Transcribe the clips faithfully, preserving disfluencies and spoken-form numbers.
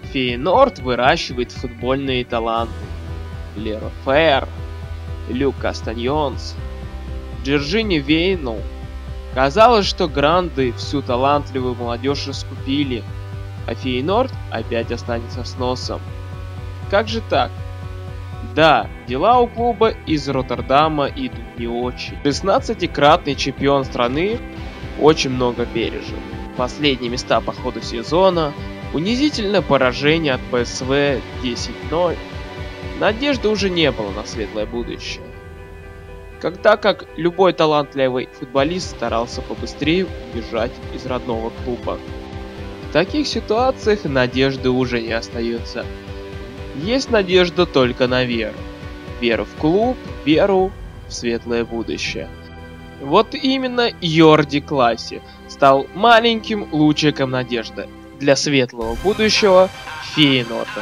Фейенорд выращивает футбольные таланты. Леро Фер, Люк Кастаньонс, Джорджини Вейнал. Казалось, что гранды всю талантливую молодежь раскупили, а Фейенорд опять останется с носом. Как же так? Да, дела у клуба из Роттердама идут не очень. шестнадцатикратный чемпион страны очень много пережил. Последние места по ходу сезона, унизительное поражение от ПСВ десять ноль. Надежды уже не было на светлое будущее. Когда как любой талантливый футболист старался побыстрее убежать из родного клуба. В таких ситуациях надежды уже не остается. Есть надежда только на веру. Веру в клуб, веру в светлое будущее. Вот именно Йорди Класси стал маленьким лучиком надежды для светлого будущего Фейенорда.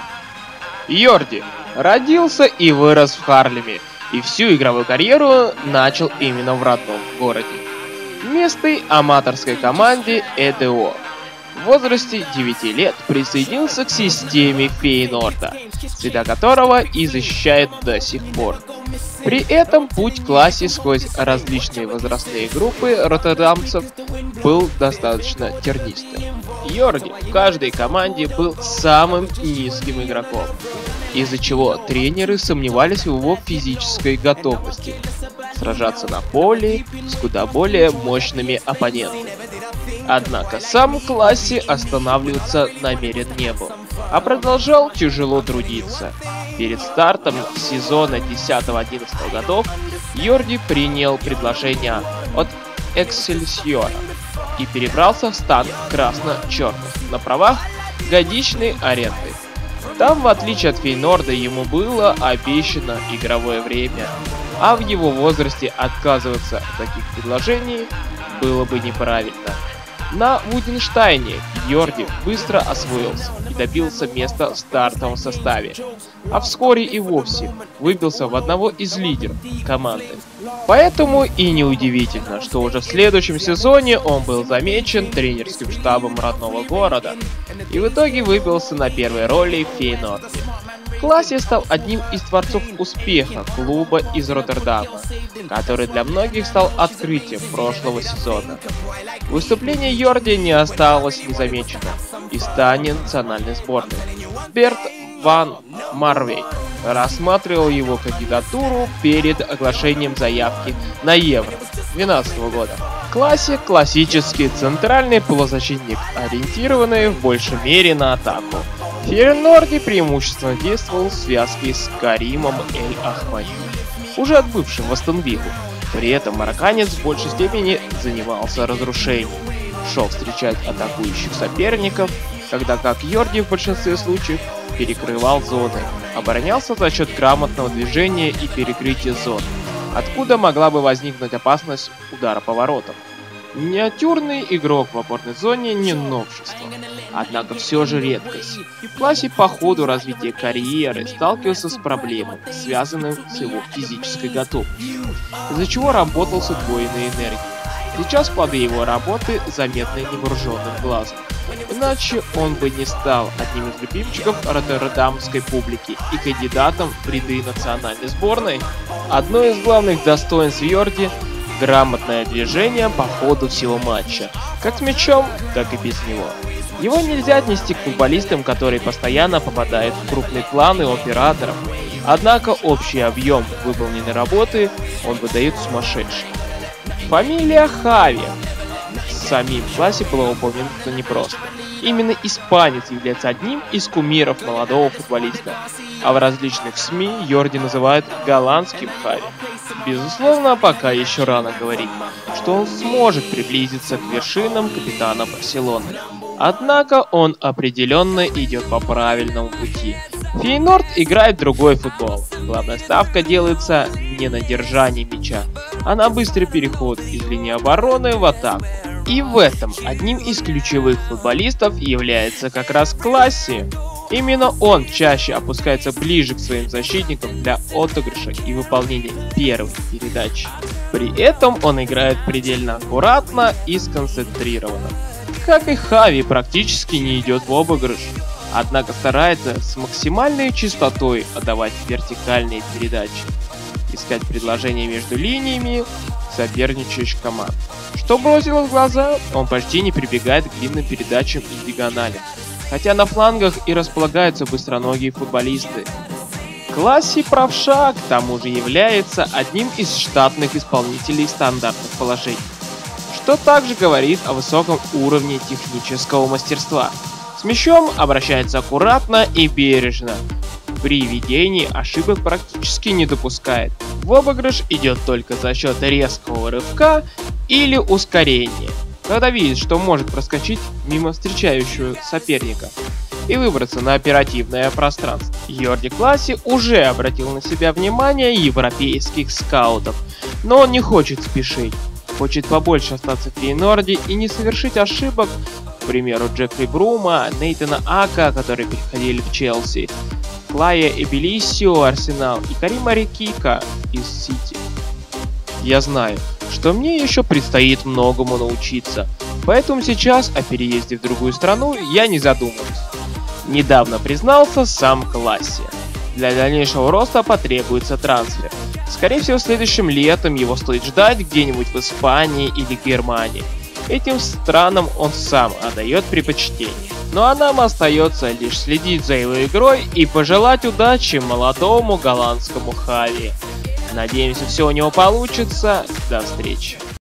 Йорди родился и вырос в Харлеме, и всю игровую карьеру начал именно в родном городе. В местной аматорской команде Э Д О. В возрасте девяти лет присоединился к системе Фейенорда, цвета которого и защищает до сих пор. При этом путь Класси сквозь различные возрастные группы роттердамцев был достаточно тернистым. Йорди в каждой команде был самым низким игроком, из-за чего тренеры сомневались в его физической готовности сражаться на поле с куда более мощными оппонентами. Однако сам Класси останавливаться намерен не был, а продолжал тяжело трудиться. Перед стартом сезона десятого-одиннадцатого годов Йорди принял предложение от Эксельсиора и перебрался в стан красно-черных на правах годичной аренды. Там, в отличие от Фейенорда, ему было обещано игровое время, а в его возрасте отказываться от таких предложений было бы неправильно. На Вуденштайне Йорди быстро освоился и добился места в стартовом составе, а вскоре и вовсе выбился в одного из лидеров команды. Поэтому и неудивительно, что уже в следующем сезоне он был замечен тренерским штабом родного города и в итоге выбился на первой роли в Фейенорде. Класси стал одним из творцов успеха клуба из Роттердама, который для многих стал открытием прошлого сезона. Выступление Йорди не осталось незамеченным и станет национальной сборной. Берт ван Марвей рассматривал его кандидатуру перед оглашением заявки на Евро две тысячи двенадцатого года. Класси – классический центральный полузащитник, ориентированный в большей мере на атаку. В Фейенорде преимущественно действовал в связке с Каримом Эль-Ахмади, уже отбывшим в Астон Виллу. При этом марокканец в большей степени занимался разрушением, шел встречать атакующих соперников, когда как Йорди в большинстве случаев перекрывал зоны, оборонялся за счет грамотного движения и перекрытия зон, откуда могла бы возникнуть опасность удара по воротам. Миниатюрный игрок в опорной зоне не новшество, однако все же редкость. Класси по ходу развития карьеры сталкивался с проблемами, связанными с его физической готовностью, из-за чего работал с удвоенной энергией. Сейчас плоды его работы заметны невооруженным глазом. Иначе он бы не стал одним из любимчиков роттердамской публики и кандидатом в ряды национальной сборной. Одно из главных достоинств Йорди – грамотное движение по ходу всего матча, как с мячом, так и без него. Его нельзя отнести к футболистам, которые постоянно попадают в крупные планы операторов, однако общий объем выполненной работы он выдает сумасшедший. Фамилия Хави в самим Класси была упомянута непросто. Именно испанец является одним из кумиров молодого футболиста, а в различных СМИ Йорди называют голландским Хави. Безусловно, пока еще рано говорить, что он сможет приблизиться к вершинам капитана Барселоны. Однако он определенно идет по правильному пути. Фейенорд играет в другой футбол. Главная ставка делается не на держании мяча, а на быстрый переход из линии обороны в атаку. И в этом одним из ключевых футболистов является как раз Класси. Именно он чаще опускается ближе к своим защитникам для отыгрыша и выполнения первой передачи. При этом он играет предельно аккуратно и сконцентрированно. Как и Хави, практически не идет в обыгрыш. однако старается с максимальной частотой отдавать вертикальные передачи, искать предложения между линиями соперничающих команд. Что бросило в глаза, он почти не прибегает к длинным передачам и диагоналям, хотя на флангах и располагаются быстроногие футболисты. Класси правша, к тому же, является одним из штатных исполнителей стандартных положений, что также говорит о высоком уровне технического мастерства. С мячом обращается аккуратно и бережно. При ведении ошибок практически не допускает. В обыгрыш идет только за счет резкого рывка или ускорения, когда видит, что может проскочить мимо встречающего соперника и выбраться на оперативное пространство. Йорди Класси уже обратил на себя внимание европейских скаутов, но он не хочет спешить. Хочет побольше остаться в Фейнорде и не совершить ошибок, к примеру, Джеффри Брума, Нейтана Ака, которые переходили в Челси, Клая Эбелисио, Арсенал и Карима Рикика из Сити. Я знаю, что мне еще предстоит многому научиться, поэтому сейчас о переезде в другую страну я не задумываюсь. Недавно признался сам Класси. Для дальнейшего роста потребуется трансфер. Скорее всего, следующим летом его стоит ждать где-нибудь в Испании или Германии. Этим странам он сам отдает предпочтение. Ну а нам остается лишь следить за его игрой и пожелать удачи молодому голландскому Хави. Надеемся, все у него получится. До встречи.